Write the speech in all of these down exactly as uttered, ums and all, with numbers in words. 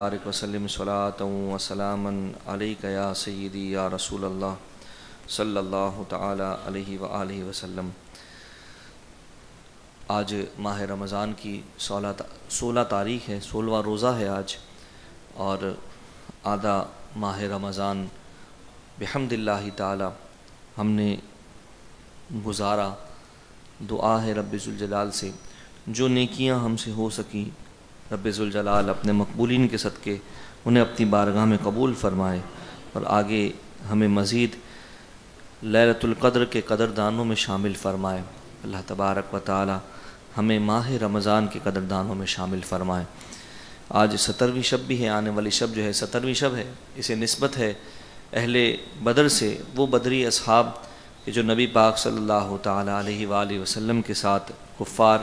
بارک وسلم صلاۃ و سلاما علیک یا سیدی یا رسول اللہ صلی اللہ تعالی علیہ وآلہ وسلم۔ آج ماہ رمضان کی سولہ سولہ تاریخ ہے، سولہواں روزہ ہے آج، اور آدھا ماہ رمضان بحمد اللہ تعالی ہم نے گزارا۔ دعا ہے رب ذوالجلال سے جو نیکیاں ہم سے ہو سکیں رب ذوالجلال اپنے مقبولین کے صدقے انہیں اپنی بارگاہ میں قبول فرمائے، اور آگے ہمیں مزید لیلۃ القدر کے قدردانوں میں شامل فرمائے۔ اللہ تبارک و تعالی ہمیں ماہ رمضان کے قدردانوں میں شامل فرمائے۔ آج سترویں شب بھی ہے، آنے والی شب جو ہے سترویں شب ہے، اسے نسبت ہے اہل بدر سے، وہ بدری اصحاب کہ جو نبی پاک صلی اللہ تعالی علیہ وآلہ وسلم کے ساتھ کفار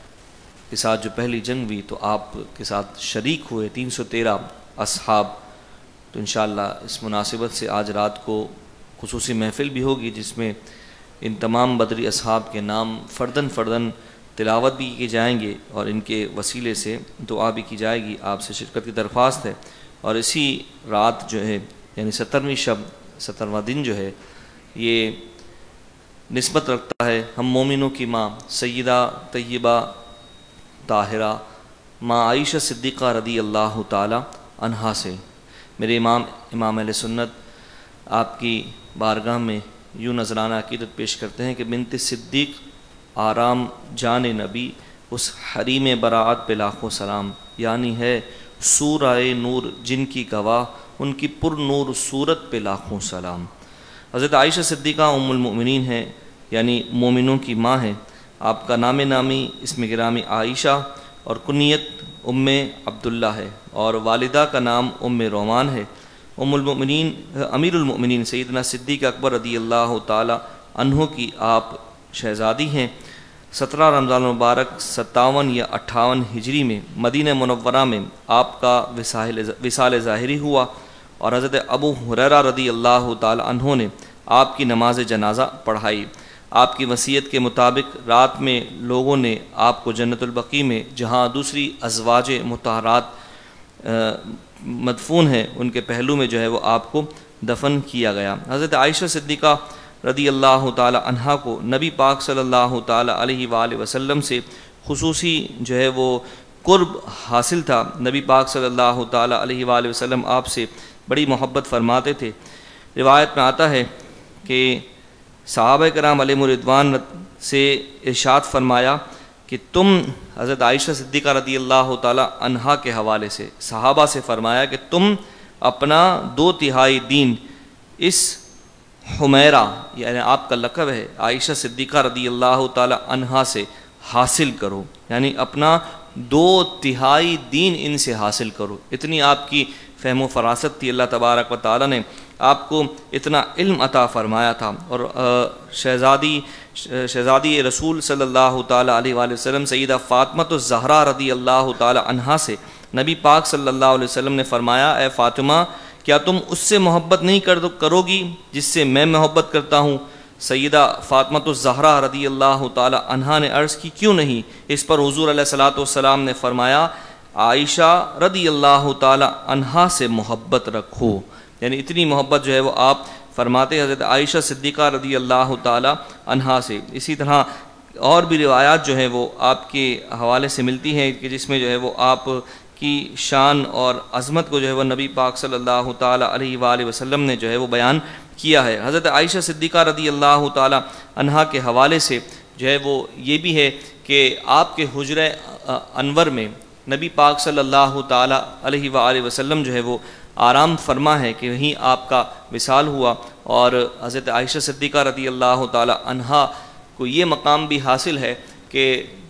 کے ساتھ جو پہلی جنگ ہوئی تو آپ کے ساتھ شریک ہوئے، تین سو تیرہ اصحاب۔ تو انشاءاللہ اس مناسبت سے آج رات کو خصوصی محفل بھی ہوگی جس میں ان تمام بدری اصحاب کے نام فردن فردن تلاوت بھی کی جائیں گے اور ان کے وسیلے سے دعا بھی کی جائے گی۔ آپ سے شرکت کی درخواست ہے، اور اسی رات جو ہے یعنی سترویں شب، سترواں دن جو ہے یہ نسبت رکھتا ہے ہم مومنوں کی ماں سیدہ طیبہ طاہرہ ماں عائشہ صدیقہ رضی اللہ تعالی عنہا سے۔ میرے امام امام اہل سنت آپ کی بارگاہ میں یوں نذرانہ عقیدت پیش کرتے ہیں کہ بنت صدیق آرام جان نبی اس حریم براعت پہ لاکھوں سلام، یعنی ہے سورہ نور جن کی گواہ ان کی پر نور صورت پہ لاکھوں سلام۔ حضرت عائشہ صدیقہ ام المؤمنین ہیں، یعنی مومنوں کی ماں ہیں۔ آپ کا نام نامی اسم گرامی عائشہ اور کنیت ام عبداللہ ہے، اور والدہ کا نام ام رومان ہے۔ ام المؤمنین امیر المؤمنین سیدنا صدیق اکبر رضی اللہ تعالی عنہ کی آپ شہزادی ہیں۔ سترہ رمضان المبارک ستاون یا اٹھاون ہجری میں مدینہ منورہ میں آپ کا وصال ظاہری ہوا، اور حضرت ابو ہریرہ رضی اللہ تعالی عنہ نے آپ کی نماز جنازہ پڑھائی۔ آپ کی وصیت کے مطابق رات میں لوگوں نے آپ کو جنت البقیع میں، جہاں دوسری ازواج مطہرات مدفون ہیں، ان کے پہلو میں جو ہے وہ آپ کو دفن کیا گیا۔ حضرت عائشہ صدیقہ رضی اللہ تعالی عنہا کو نبی پاک صلی اللہ تعالی علیہ وآلہ وسلم سے خصوصی جو ہے وہ قرب حاصل تھا۔ نبی پاک صلی اللہ تعالی علیہ وآلہ وسلم آپ سے بڑی محبت فرماتے تھے۔ روایت میں آتا ہے کہ صحابہ کرام علیہ رضوان سے ارشاد فرمایا کہ تم حضرت عائشہ صدیقہ رضی اللہ تعالی عنہا کے حوالے سے صحابہ سے فرمایا کہ تم اپنا دو تہائی دین اس حمیرہ، یعنی آپ کا لقب ہے، عائشہ صدیقہ رضی اللہ تعالی عنہا سے حاصل کرو، یعنی اپنا دو تہائی دین ان سے حاصل کرو۔ اتنی آپ کی فہم و فراست تھی، اللہ تبارک و تعالی نے آپ کو اتنا علم عطا فرمایا تھا۔ اور شہزادی شہزادی رسول صلی اللہ تعالی علیہ وآلہ وسلم سیدہ فاطمہ الزہرا رضی اللہ تعالی عنہا سے نبی پاک صلی اللہ علیہ وسلم نے فرمایا، اے فاطمہ کیا تم اس سے محبت نہیں کرو گی جس سے میں محبت کرتا ہوں؟ سیدہ فاطمہ الزہرا رضی اللہ تعالی عنہا نے عرض کی کیوں نہیں؟ اس پر حضور علیہ الصلوۃ والسلام نے فرمایا عائشہ رضی اللہ تعالی عنہا سے محبت رکھو، یعنی اتنی محبت جو ہے وہ آپ فرماتے حضرت عائشہ صدیقہ رضی اللہ تعالی عنہا سے۔ اسی طرح اور بھی روایات جو ہیں وہ آپ کے حوالے سے ملتی ہیں کہ جس میں جو ہے وہ آپ کی شان اور عظمت کو جو ہے وہ نبی پاک صلی اللہ تعالی علیہ وآلہ وسلم نے جو ہے وہ بیان کیا ہے۔ حضرت عائشہ صدیقہ رضی اللہ تعالی عنہا کے حوالے سے جو ہے وہ یہ بھی ہے کہ آپ کے حجرہ انور میں نبی پاک صلی اللہ تعالی علیہ وآلہ وسلم جو ہے وہ آرام فرما ہے کہ وہیں آپ کا وصال ہوا، اور حضرت عائشہ صدیقہ رضی اللہ تعالی عنہا کو یہ مقام بھی حاصل ہے کہ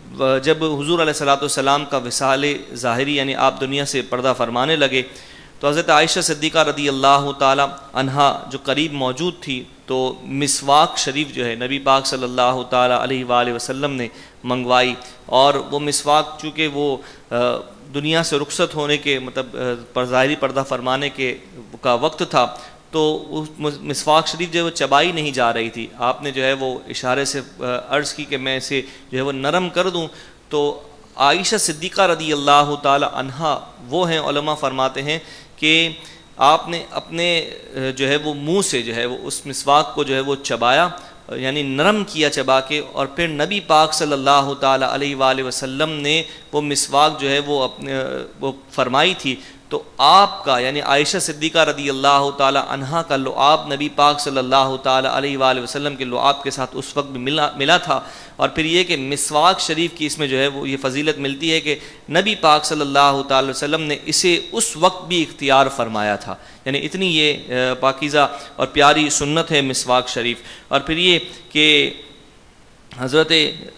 جب حضور علیہ الصلوۃ والسلام کا وصال ظاہری یعنی آپ دنیا سے پردہ فرمانے لگے تو حضرت عائشہ صدیقہ رضی اللہ تعالی عنہا جو قریب موجود تھی تو مسواک شریف جو ہے نبی پاک صلی اللہ تعالی علیہ وآلہ وسلم نے منگوائی، اور وہ مسواک چونکہ وہ دنیا سے رخصت ہونے کے مطلب پر ظاہری پردہ فرمانے کے کا وقت تھا تو مسواک شریف جو ہے وہ چبائی نہیں جا رہی تھی۔ آپ نے جو ہے وہ اشارے سے عرض کی کہ میں اسے جو ہے وہ نرم کر دوں، تو عائشہ صدیقہ رضی اللہ تعالی عنہا وہ ہیں، علماء فرماتے ہیں کہ آپ نے اپنے جو ہے وہ منہ سے جو ہے وہ اس مسواک کو جو ہے وہ چبایا، یعنی نرم کیا چبا کے، اور پھر نبی پاک صلی اللہ تعالی علیہ وآلہ وسلم نے وہ مسواک جو ہے وہ اپنے وہ فرمائی تھی، تو آپ کا یعنی عائشہ صدیقہ رضی اللہ تعالی عنہا کا لعاب نبی پاک صلی اللہ تعالی علیہ وآلہ وسلم کے لعاب کے ساتھ اس وقت بھی ملا ملا تھا۔ اور پھر یہ کہ مسواک شریف کی اس میں جو ہے وہ یہ فضیلت ملتی ہے کہ نبی پاک صلی اللہ تعالی وسلم نے اسے اس وقت بھی اختیار فرمایا تھا، یعنی اتنی یہ پاکیزہ اور پیاری سنت ہے مسواک شریف۔ اور پھر یہ کہ حضرت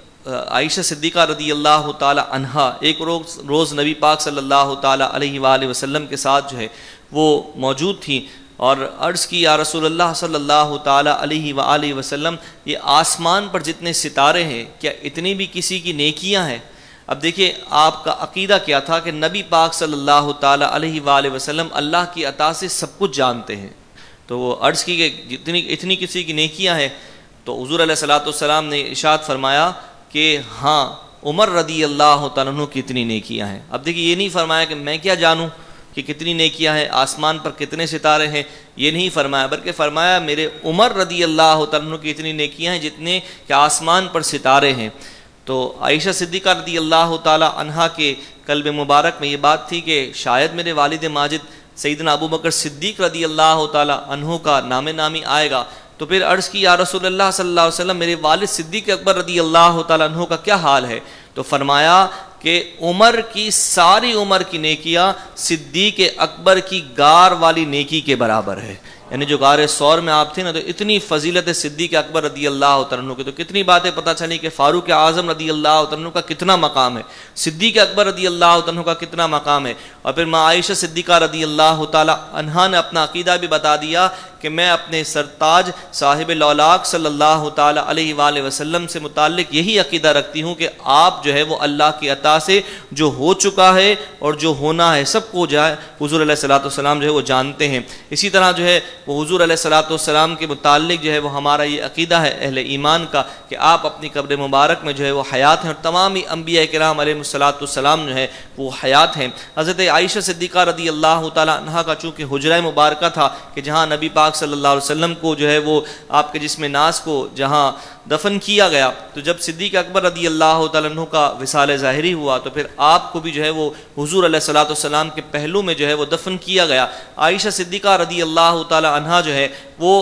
عائشہ صدیقہ رضی اللہ تعالی عنہا ایک روز روز نبی پاک صلی اللہ تعالی علیہ وآلہ وسلم کے ساتھ جو ہے وہ موجود تھیں، اور عرض کی یا رسول اللہ صلی اللہ تعالی علیہ وآلہ وسلم، یہ آسمان پر جتنے ستارے ہیں کیا اتنی بھی کسی کی نیکیاں ہیں؟ اب دیکھیں آپ کا عقیدہ کیا تھا کہ نبی پاک صلی اللہ تعالی علیہ وآلہ وسلم اللہ کی عطا سے سب کچھ جانتے ہیں، تو وہ عرض کی کہ جتنی اتنی کسی کی نیکیاں ہیں، تو حضور علیہ الصلوۃ والسلام نے ارشاد فرمایا کہ ہاں عمر رضی اللہ تعالیٰ عنہ کی اتنی نیکیاں ہیں۔ اب دیکھیں یہ نہیں فرمایا کہ میں کیا جانوں کہ کتنی نیکیاں ہیں، آسمان پر کتنے ستارے ہیں، یہ نہیں فرمایا، بلکہ فرمایا میرے عمر رضی اللہ تعالیٰ عنہ کی اتنی نیکیاں ہیں جتنے کہ آسمان پر ستارے ہیں۔ تو عائشہ صدیقہ رضی اللہ تعالی عنہا کے قلب مبارک میں یہ بات تھی کہ شاید میرے والد ماجد سیدنا ابو بکر صدیق رضی اللہ تعالی عنہ کا نام نامی آئے گا، تو پھر عرض کی یا رسول اللہ صلی اللہ علیہ وسلم میرے والد صدیق اکبر رضی اللہ تعالی عنہ کا کیا حال ہے؟ تو فرمایا کہ عمر کی ساری عمر کی نیکیاں صدیق اکبر کی غار والی نیکی کے برابر ہے، یعنی جو غار ثور میں آپ تھے نا، تو اتنی فضیلت صدیق اکبر رضی اللہ تعالیٰ عنہ کی، تو کتنی باتیں پتہ چلی کہ فاروق اعظم رضی اللہ تعالیٰ عنہ کا کتنا مقام ہے، صدیق اکبر رضی اللہ تعالیٰ عنہ کا کتنا مقام ہے۔ اور پھر ماں عائشہ صدیقہ رضی اللہ تعالیٰ عنہا نے اپنا عقیدہ بھی بتا دیا کہ میں اپنے سرتاج صاحب لولاک صلی اللہ تعالیٰ علیہ وآلہ وسلم سے متعلق یہی عقیدہ رکھتی ہوں کہ آپ جو ہے وہ اللہ کی عطا سے جو ہو چکا ہے اور جو ہونا ہے سب کو جو ہے حضور علیہ الصلوۃ والسلام جو ہے وہ جانتے ہیں۔ اسی طرح جو ہے وہ حضور علیہ الصلوۃ والسلام کے متعلق جو ہے وہ ہمارا یہ عقیدہ ہے اہل ایمان کا کہ آپ اپنی قبر مبارک میں جو ہے وہ حیات ہیں، اور تمام ہی انبیاء کرام علیہ الصلوۃ والسلام جو ہے وہ حیات ہیں۔ حضرت عائشہ صدیقہ رضی اللہ تعالیٰ عنہا کا چونکہ حجرہ مبارکہ تھا کہ جہاں نبی پاک صلی اللہ علیہ وسلم کو جو ہے وہ آپ کے جسم ناز کو جہاں دفن کیا گیا، تو جب صدیق اکبر رضی اللہ تعالیٰ عنہ کا وصال ظاہری ہوا تو پھر آپ کو بھی جو ہے وہ حضور علیہ الصلوۃ والسلام کے پہلو میں جو ہے وہ دفن کیا گیا۔ عائشہ صدیقہ رضی اللہ تعالیٰ عنہا جو ہے وہ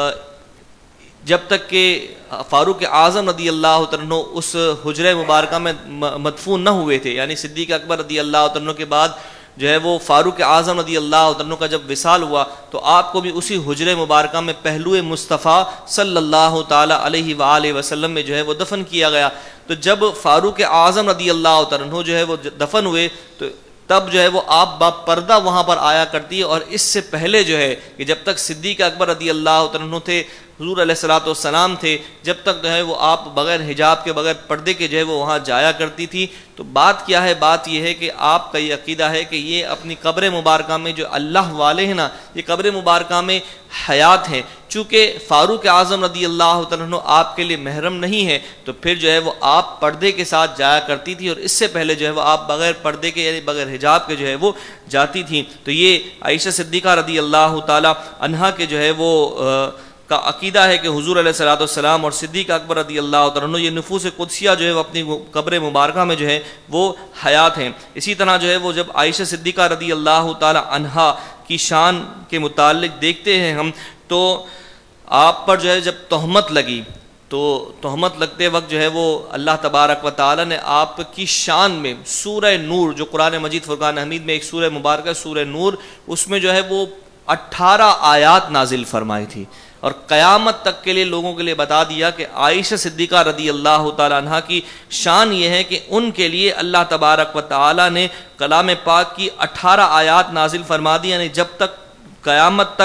جب تک کہ فاروق اعظم رضی اللہ تعالیٰ عنہ اس حجرہ مبارکہ میں مدفون نہ ہوئے تھے، یعنی صدیق اکبر رضی اللہ تعالیٰ عنہ کے بعد جو ہے وہ فاروق اعظم رضی اللہ عنہ کا جب وصال ہوا تو آپ کو بھی اسی حجرہ مبارکہ میں پہلو مصطفیٰ صلی اللہ تعالی علیہ وآلہ وسلم میں جو ہے وہ دفن کیا گیا۔ تو جب فاروق اعظم رضی اللہ عنہ جو ہے وہ دفن ہوئے تو تب جو ہے وہ آپ با پردہ وہاں پر آیا کرتی ہے، اور اس سے پہلے جو ہے کہ جب تک صدیق اکبر رضی اللہ عنہ تھے، حضور علیہ الصلوۃ والسلام تھے، جب تک جو ہے وہ آپ بغیر حجاب کے بغیر پردے کے جو ہے وہ وہاں جایا کرتی تھی۔ تو بات کیا ہے؟ بات یہ ہے کہ آپ کا یہ عقیدہ ہے کہ یہ اپنی قبر مبارکہ میں جو اللہ والے ہیں نا، یہ قبر مبارکہ میں حیات ہیں۔ چونکہ فاروق اعظم رضی اللہ عنہ آپ کے لیے محرم نہیں ہے، تو پھر جو ہے وہ آپ پردے کے ساتھ جایا کرتی تھی، اور اس سے پہلے جو ہے وہ آپ بغیر پردے کے یعنی بغیر حجاب کے جو ہے وہ جاتی تھیں۔ تو یہ عائشہ صدیقہ رضی اللہ تعالی عنہا کے جو ہے وہ کا عقیدہ ہے کہ حضور علیہ الصلوۃ والسلام اور صدیق اکبر رضی اللہ تعالیٰ عنہ یہ نفوس قدسیہ جو ہے وہ اپنی قبر مبارکہ میں جو ہے وہ حیات ہیں۔ اسی طرح جو ہے وہ جب عائشہ صدیقہ رضی اللہ تعالی عنہا کی شان کے متعلق دیکھتے ہیں ہم، تو آپ پر جو ہے جب تہمت لگی تو تہمت لگتے وقت جو ہے وہ اللہ تبارک و تعالی نے آپ کی شان میں سورہ نور، جو قرآن مجید فرقان حمید میں ایک سورہ مبارکہ سورہ نور، اس میں جو ہے وہ اٹھارہ آیات نازل فرمائی تھی، اور قیامت تک کے لیے لوگوں کے لیے بتا دیا کہ عائشہ صدیقہ رضی اللہ تعالی عنہ کی شان یہ ہے کہ ان کے لیے اللہ تبارک و تعالی نے کلام پاک کی اٹھارہ آیات نازل فرما دی، یعنی جب تک قیامت تک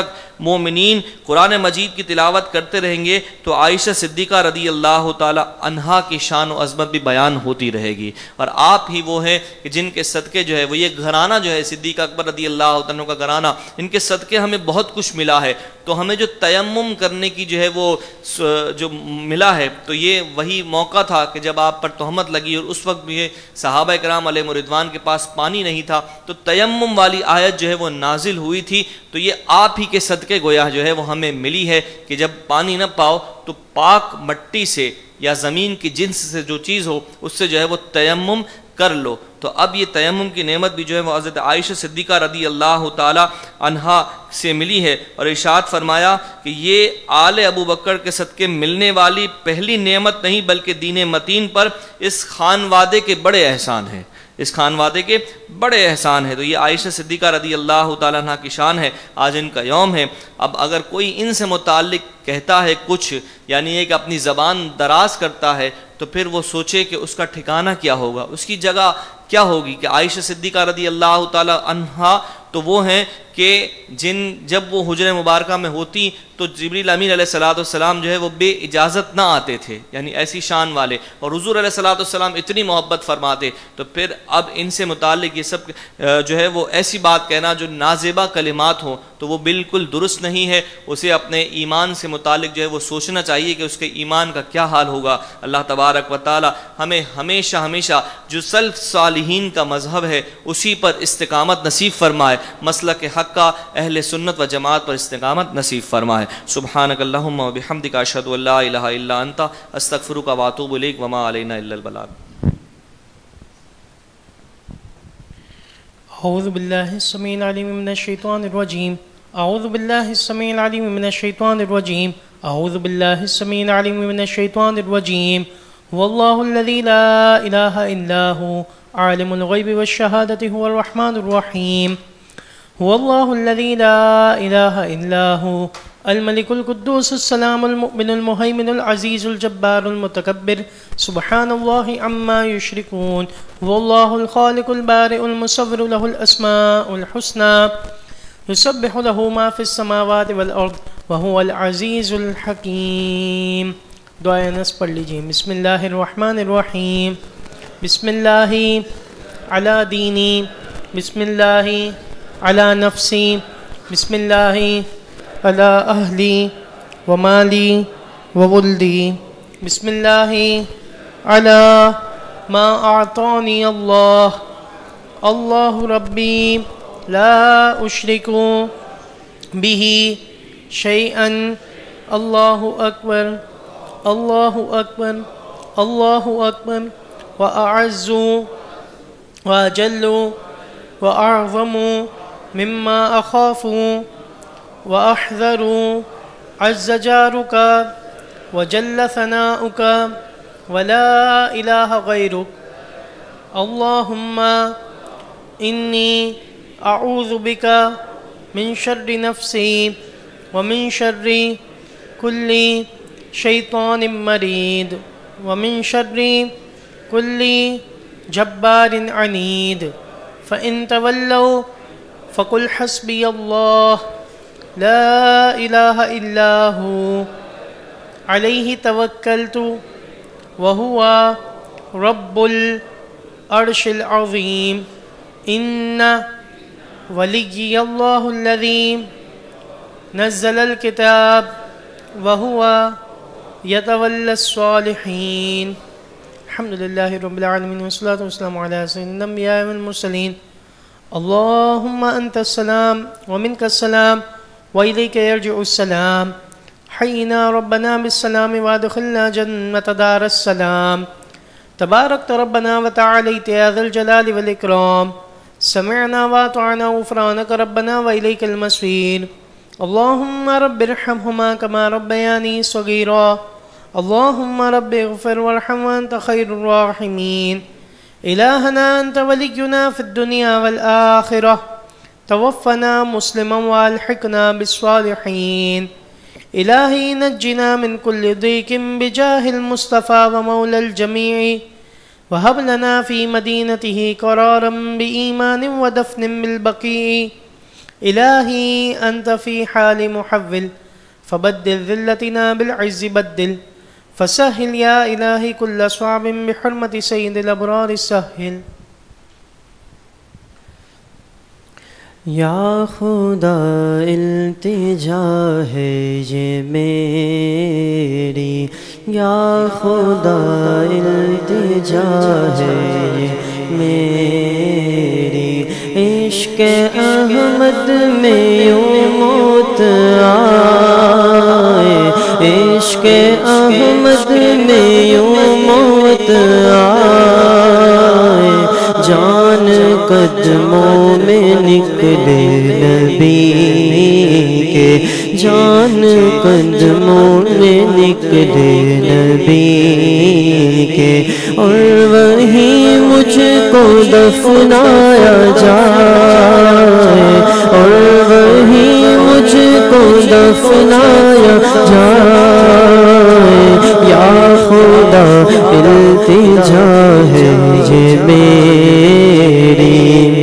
مومنین قرآن مجید کی تلاوت کرتے رہیں گے تو عائشہ صدیقہ رضی اللہ تعالی عنہا کی شان و عظمت بھی بیان ہوتی رہے گی، اور آپ ہی وہ ہیں کہ جن کے صدقے جو ہے وہ یہ گھرانہ جو ہے صدیق اکبر رضی اللہ عنہ کا گھرانہ، ان کے صدقے ہمیں بہت کچھ ملا ہے۔ تو ہمیں جو تیمم کرنے کی جو ہے وہ جو ملا ہے، تو یہ وہی موقع تھا کہ جب آپ پر تہمت لگی اور اس وقت بھی یہ صحابہ کرام علیہ رضوان کے پاس پانی نہیں تھا، تو تیمم والی آیت جو ہے وہ نازل ہوئی تھی۔ تو یہ آپ ہی کے صدقے گویا جو ہے وہ ہمیں ملی ہے کہ جب پانی نہ پاؤ تو پاک مٹی سے یا زمین کی جنس سے جو چیز ہو اس سے جو ہے وہ تیمم کر لو۔ تو اب یہ تیمم کی نعمت بھی جو ہے وہ حضرت عائشہ صدیقہ رضی اللہ تعالی عنہا سے ملی ہے، اور ارشاد فرمایا کہ یہ آل ابو بکر کے صدقے ملنے والی پہلی نعمت نہیں بلکہ دین متین پر اس خانوادے کے بڑے احسان ہیں، اس خانوادے کے بڑے احسان ہے۔ تو یہ عائشہ صدیقہ رضی اللہ تعالیٰ عنہ کی شان ہے، آج ان کا یوم ہے۔ اب اگر کوئی ان سے متعلق کہتا ہے کچھ، یعنی ایک اپنی زبان دراز کرتا ہے، تو پھر وہ سوچے کہ اس کا ٹھکانہ کیا ہوگا، اس کی جگہ کیا ہوگی۔ کہ عائشہ صدیقہ رضی اللہ تعالیٰ عنہا تو وہ ہیں کہ جن جب وہ حجرہ مبارکہ میں ہوتی تو جبریل امین علیہ الصلوۃ والسلام جو ہے وہ بے اجازت نہ آتے تھے، یعنی ایسی شان والے، اور حضور علیہ الصلوۃ والسلام اتنی محبت فرماتے۔ تو پھر اب ان سے متعلق یہ سب جو ہے وہ ایسی بات کہنا جو نازیبہ کلمات ہوں تو وہ بالکل درست نہیں ہے۔ اسے اپنے ایمان سے متعلق جو ہے وہ سوچنا چاہیے کہ اس کے ایمان کا کیا حال ہوگا۔ اللہ تبارک و تعالی ہمیں ہمیشہ ہمیشہ جو سلف صالحین کا مذہب ہے اسی پر استقامت نصیب فرمائے، مسلک حق کا اہل سنت و جماعت پر استقامت نصیب فرمائے۔ سبحانک اللہم و بحمدک اشہد ان لا الہ الا انت استغفرک و اتوب الیک وما علینا الا البلاغ۔ اعوذ باللہ السمیع العلیم من الشیطان الرجیم اعوذ باللہ السمیع العلیم من الشیطان الرجیم اعوذ باللہ السمیع العلیم من الشیطان الرجیم واللہ الذی لا الہ الا هو عالم الغیب والشہادة هو الرحمن الرحیم واللہ الذی لا الہ الا هو الملك القدوس السلام المؤمن المهيمن العزيز الجبار المتكبر سبحان الله عما يشركون والله الخالق البارئ المصور له الأسماء الحسنى يسبح له ما في السماوات والأرض وهو العزيز الحكيم۔ دعائے نصب پڑھ لیجئے۔ بسم اللہ الرحمن الرحیم بسم اللہ علی دینی بسم اللہ علی نفسی بسم اللہ علی اہلی ومالی وولدی بسم اللہ علی ما اعطانی اللہ اللہ ربی لا اشرک به شیئا اللہ اکبر اللہ اکبر اللہ اکبر واعز واجل واعظم مما اخاف وأحذر عز جارك وجل ثناؤك ولا إله غيرك اللهم إني أعوذ بك من شر نفسي ومن شر كل شيطان مريد ومن شر كل جبار عنيد فإن تولوا فقل حسبي الله لا الہ الا ہو علیہ توکلت وہو رب العرش العظیم ان ولی اللہ الذی نزل الکتاب وہو یتولی الصالحین۔ الحمدللہ رب العالمین والصلاة والسلام علی سیدنا الانبیاء والمرسلین۔ اللہم انت السلام ومنک السلام وإليك يرجع السلام حينا ربنا بالسلام وادخلنا جنة دار السلام تباركت ربنا وتعاليت يا ذا الجلال والإكرام سمعنا وأطعنا غفرانك ربنا وإليك المصير اللهم رب ارحمهما كما ربياني صغيرا اللهم رب اغفر وارحم وأنت خير الراحمين إلهنا أنت ولينا في الدنيا والآخرة توفنا مسلما والحقنا بالصالحين إلهي نجنا من كل ضيق بجاه المصطفى ومولى الجميع وهب لنا في مدينته قرارا بإيمان ودفن بالبقيع إلهي أنت في حال محول فبدل ذلتنا بالعز بدل فسهل يا إلهي كل صعب بحرمة سيد الأبرار السهل. یا خدا التجا ہے یہ میری، یا خدا التجا ہے یہ میری، عشق احمد میں یوں موت آئے، عشق احمد میں یوں موت آئے، جان قدموں میں نکلے نبی کے، جان قدموں میں نکلے نبی کے، اور وہی مجھ کو دفنایا جائے، اور وہی مجھ کو دفنایا جائے، یا خدا التجا ہے یہ میری،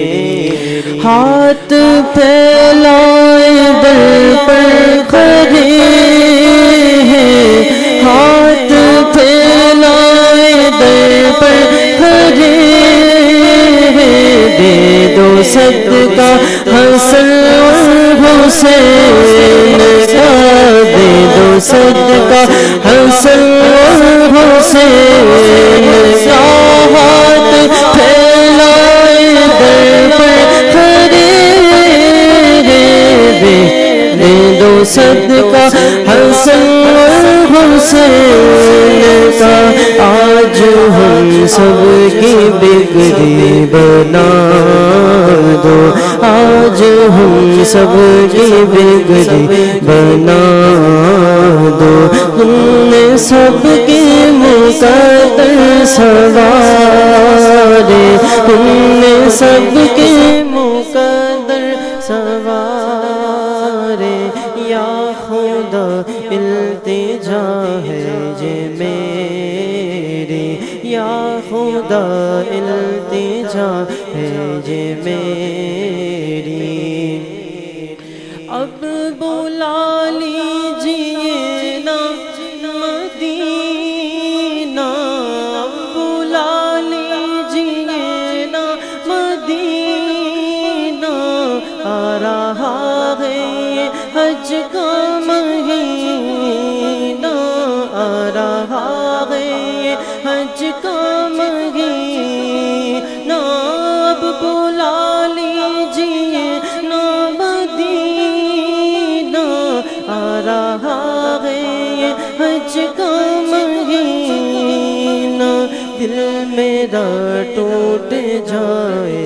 ہاتھ پھیلائے در پر کھڑے ہیں، ہاتھ پھیلائے در پر کھڑے ہیں، دے دو صدقہ حسن اور حسین کا، دے دو صدقہ حسن اور حسین کا، ہاتھ پھیلائے در پر کھڑے ہیں، دے دو صدقہ حسن اور حسین کا، آج ہم سب کی بگڑی بنا دو، آج ہم سب کی بگڑی بنا دو، تم نے سب کے مقدر سوارے، تم نے سب کے مقدر سوارے، یا خدا التجا ہے یہ میری، یا خدا التجا ہے یہ میری، اب بلا لیجیے نا مدینہ، اب بلا لیجیے نا مدینہ، آ رہا ہے یہ حج کا مہینہ، آ رہا ہے یہ حج کا مہینہ، اب بلا لیجیے نا مدینہ، آ رہا ہے یہ حج کا مہینہ، دل میرا ٹوٹ جائے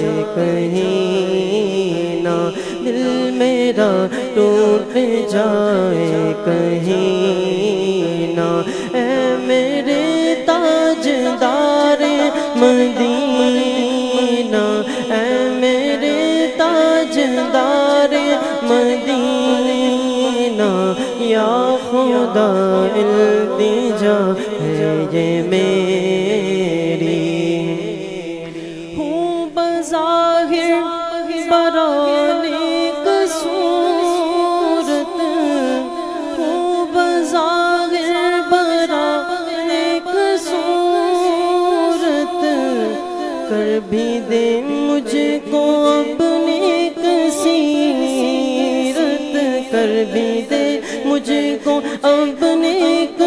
کہیں نہ، دل میرا ٹوٹ جائے کہیں نہ، اے میرے تاجدار مدینہ، اے میرے تاجدار مدینہ، یا خدا التجا ہے یہ میری، ہوں بظاہر برانیک صورت، ہوں بظاہر برانیک صورت، کر بھی دے مجھ کو اپنی کثیرت، کر بھی دے مجھ کو اپنی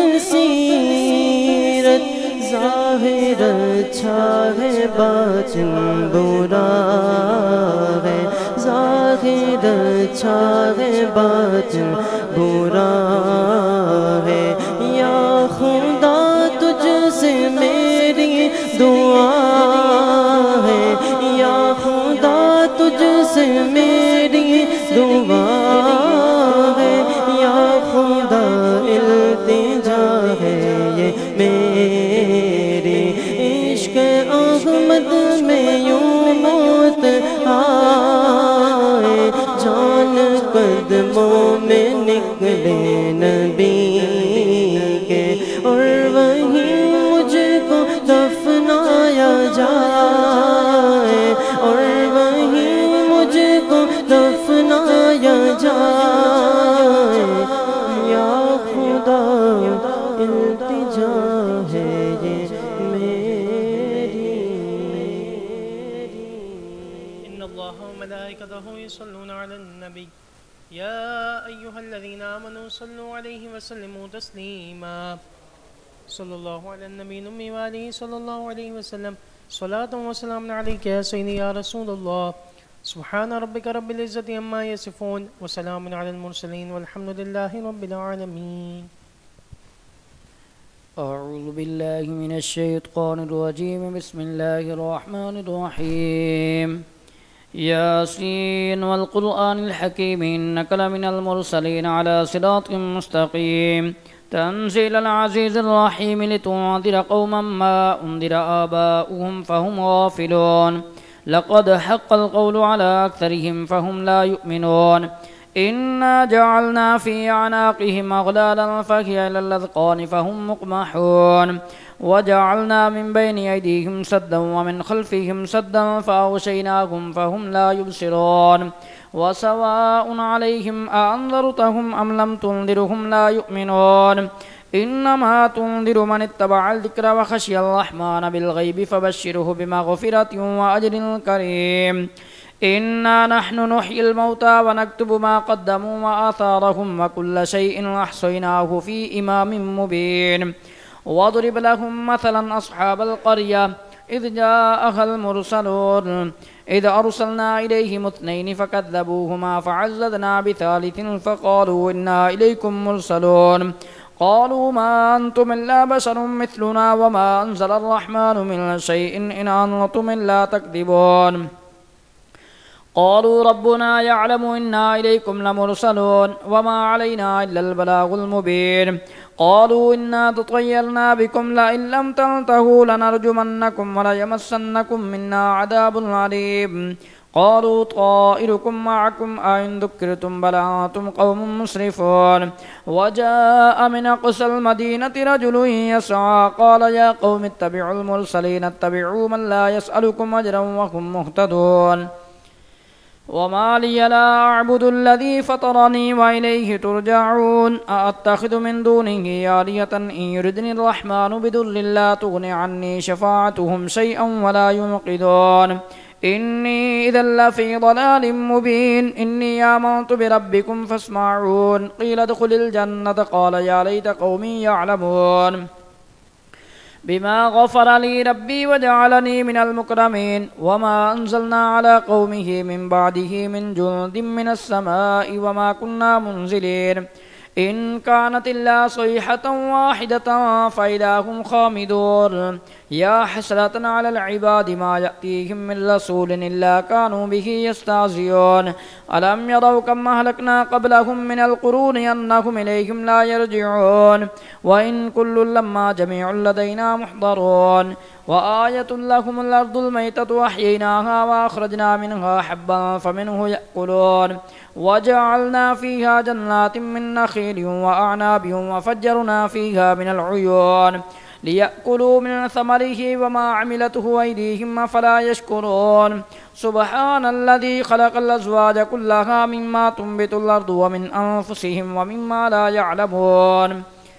کثیرت، ظاہر اچھا ہے باطن برا ہے، ظاہر اچھا ہے باطن برا ہے، یا خدا تجھ سے میری دعا ہے، یا خدا تجھ سے میری دعا ہے، یا خدا التجا ہے یہ میری، عشق احمد میں یوں موت آئے، جان قدموں میں نکلے نبی کے، اور وہیں مجھ کو دفنایا جائے، اور وہیں مجھ کو دفنایا النبي يا أيها الذين آمنوا صلوا عليه وسلموا تسليما صلى الله على النبي الأمي وآله صلى الله عليه وسلم صلاة وسلام عليك يا سيدي يا رسول الله سبحان ربك رب العزة عما يصفون وسلام على المرسلين والحمد لله رب العالمين. أعوذ بالله من الشيطان الرجيم بسم الله الرحمن الرحيم ياسين والقرآن الحكيم إنك لمن المرسلين على صراط مستقيم تنزيل العزيز الرحيم لتنذر قوما ما أنذر آباؤهم فهم غافلون لقد حق القول على أكثرهم فهم لا يؤمنون إنا جعلنا في أعناقهم أغلالا فهي إلى الأذقان فهم مقمحون وجعلنا من بين أيديهم سدا ومن خلفهم سدا فأغشيناهم فهم لا يبصرون وسواء عليهم أأنذرتهم أم لم تنذرهم لا يؤمنون إنما تنذر من اتبع الذكر وخشي الرحمن بالغيب فبشره بمغفرة وأجر كريم إنا نحن نحيي الموتى ونكتب ما قدموا وآثارهم وكل شيء أحصيناه في إمام مبين واضرب لهم مثلا أصحاب القرية إذ جاءها المرسلون إذ أرسلنا إليهم اثنين فكذبوهما فعززنا بثالث فقالوا إنا إليكم مرسلون قالوا ما أنتم إلا بشر مثلنا وما أنزل الرحمن من شيء إن أنتم إلا تكذبون قالوا ربنا يعلم إنا إليكم لمرسلون وما علينا إلا البلاغ المبين قالوا إنا تطيرنا بكم لئن لم تنتهوا لنرجمنكم وليمسنكم منا عذاب عليم قالوا طائركم معكم أئن ذكرتم بل أنتم قوم مسرفون وجاء من أقصى المدينة رجل يسعى قال يا قوم اتبعوا المرسلين اتبعوا من لا يسألكم أجرا وهم مهتدون وما لي لا أعبد الذي فطرني وإليه ترجعون أأتخذ من دونه آلهة إن يردني الرحمن بضر لا تغن عني شفاعتهم شيئا ولا ينقذون إني إذا لفي ضلال مبين إني آمنت بربكم فاسمعون قيل ادخل الجنة قال يا ليت قومي يعلمون بما غفر لي ربي وجعلني من المكرمين وما أنزلنا على قومه من بعده من جند من السماء وما كنا منزلين إن كانت إلا صيحة واحدة فإذا هم خامدون يا حسرة على العباد ما يأتيهم من رسول إلا كانوا به يستهزئون ألم يروا كم أهلكنا قبلهم من القرون أنهم إليهم لا يرجعون وإن كل لما جميع لدينا محضرون وآية لهم الأرض الميتة أحييناها وأخرجنا منها حبا فمنه يأكلون وجعلنا فيها جنات من نخيل وأعناب وفجرنا فيها من العيون ليأكلوا من ثمره وما عملته أيديهم فلا يشكرون سبحان الذي خلق الأزواج كلها مما تنبت الأرض ومن أنفسهم ومما لا يعلمون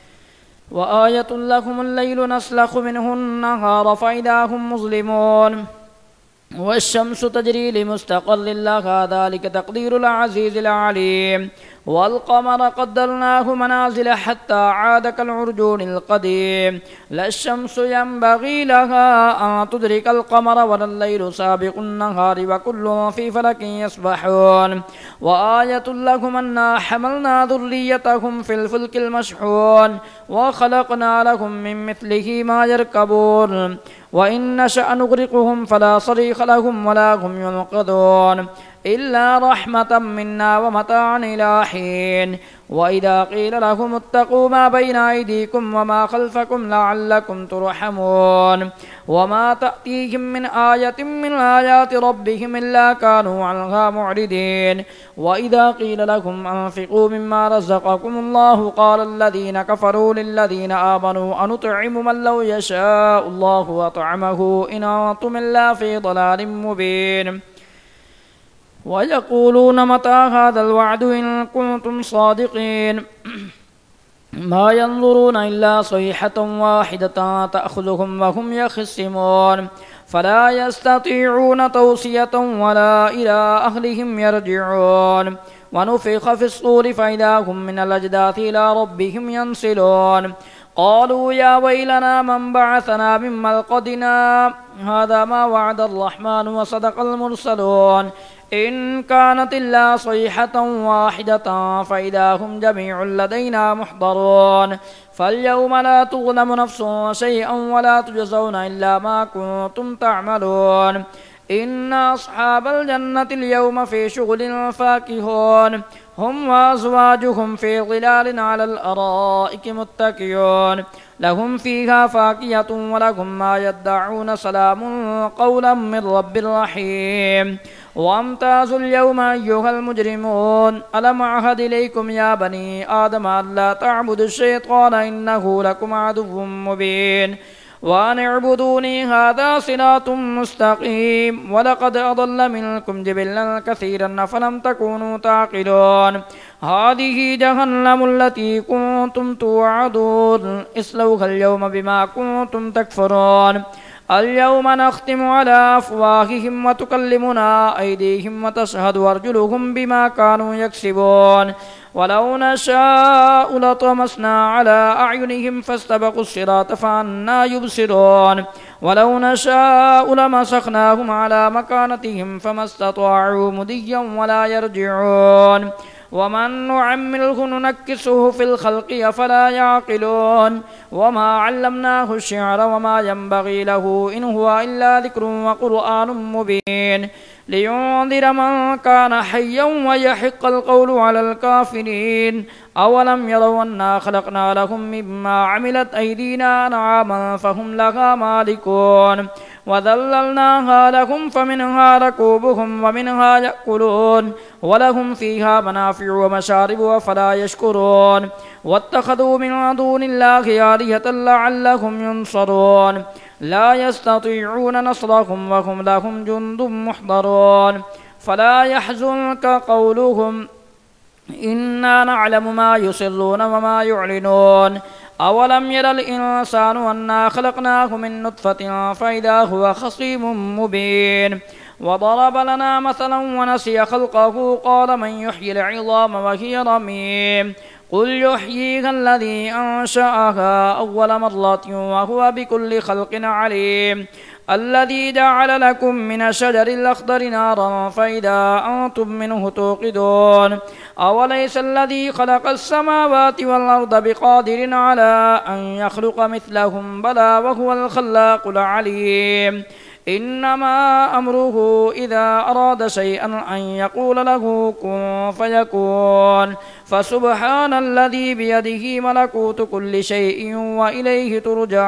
وآية لهم الليل نسلخ منه النهار فإذا هم مظلمون والشمس تجري لمستقر لها ذلك تقدير العزيز العليم والقمر قدرناه منازل حتى عاد كالعرجون القديم لا الشمس ينبغي لها أن تدرك القمر ولا الليل سابق النهار وكل في فلك يسبحون وآية لهم أنا حملنا ذريتهم في الفلك المشحون وخلقنا لهم من مثله ما يركبون وإن نشأ نغرقهم فلا صريخ لهم ولا هم ينقذون إلا رحمة منا ومتاعا إلى حين وإذا قيل لهم اتقوا ما بين أيديكم وما خلفكم لعلكم ترحمون وما تأتيهم من آية من آيات ربهم إلا كانوا عنها معرضين وإذا قيل لهم أنفقوا مما رزقكم الله قال الذين كفروا للذين آمنوا أنطعم من لو يشاء الله أطعمه إن أنتم إلا في ضلال مبين ويقولون متى هذا الوعد إن كنتم صادقين ما ينظرون إلا صيحة واحدة تأخذهم وهم يخصمون فلا يستطيعون توصية ولا إلى أهلهم يرجعون ونفخ في الصور فإذا هم من الأجداث إلى ربهم ينسلون قالوا يا ويلنا من بعثنا من مرقدنا هذا ما وعد الرحمن وصدق المرسلون إن كانت إلا صيحة واحدة فإذا هم جميع لدينا محضرون فاليوم لا تظلم نفس شيئا ولا تجزون إلا ما كنتم تعملون إن أصحاب الجنة اليوم في شغل فاكهون هم وأزواجهم في ظلال على الأرائك متكئون لهم فيها فاكهة ولهم ما يدعون سلام قولا من رب رحيم وامتازوا اليوم أيها المجرمون ألم أعهد إليكم يا بني آدم ألا تعبدوا الشيطان إنه لكم عدو مبين وأن اعبدوني هذا صراط مستقيم ولقد أضل منكم جبلا كثيرا فلم تكونوا تعقلون هذه جهنم التي كنتم توعدون اصلوها اليوم بما كنتم تكفرون اليوم نختم على أفواههم وتكلمنا أيديهم وتشهد أرجلهم بما كانوا يكسبون ولو نشاء لطمسنا على أعينهم فاستبقوا الصراط فأنى يبصرون ولو نشاء لمسخناهم على مكانتهم فما استطاعوا مضيا ولا يرجعون ومن نعمره ننكسه في الخلق أفلا يعقلون وما علمناه الشعر وما ينبغي له إن هو إلا ذكر وقرآن مبين لينذر من كان حيا ويحق القول على الكافرين أولم يروا أنا خلقنا لهم مما عملت أيدينا أنعاما فهم لها مالكون وذللناها لهم فمنها ركوبهم ومنها يأكلون ولهم فيها منافع ومشارب أفلا يشكرون واتخذوا من دون الله آلهة لعلهم ينصرون لا يستطيعون نصرهم وهم لهم جند محضرون فلا يحزنك قولهم إنا نعلم ما يسرون وما يعلنون أولم ير الإنسان أنا خلقناه من نطفة فإذا هو خصيم مبين وضرب لنا مثلا ونسي خلقه قال من يحيي العظام وهي رميم قل يحييها الذي أنشأها أول مرة وهو بكل خلق عليم الذي جعل لكم من الشجر الأخضر نارا فإذا أنتم منه توقدون أوليس الذي خلق السماوات والأرض بقادر على أن يخلق مثلهم بلى وهو الخلاق العليم إنما أمره إذا أراد شيئا أن يقول له كن فيكون فسبحان الذي بيده ملكوت كل شيء وإليه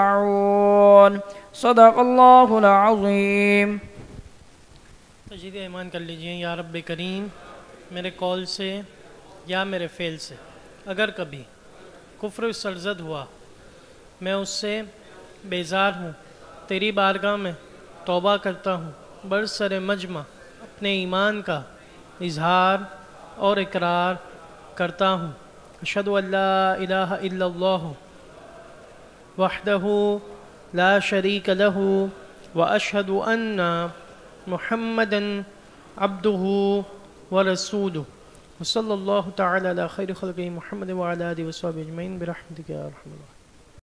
ترجعون صدق اللہ العظیم۔ تجدید ایمان کر لیجئے یا رب کریم میرے قول سے یا میرے فعل سے اگر کبھی کفر سرزد ہوا میں اس سے بیزار ہوں، تیری بارگاہ میں توبہ کرتا ہوں، برسر مجمع اپنے ایمان کا اظہار اور اقرار کرتا ہوں۔ اشہد ان لا الہ الا اللہ وحدہ لا شریک لہ واشہد ان محمدا عبدہ ورسولہ وصلی اللہ تعالی علی خیر خلقہ محمد وعلی آلہ وصحبہ اجمعین برحمتک یا ارحم الراحمین۔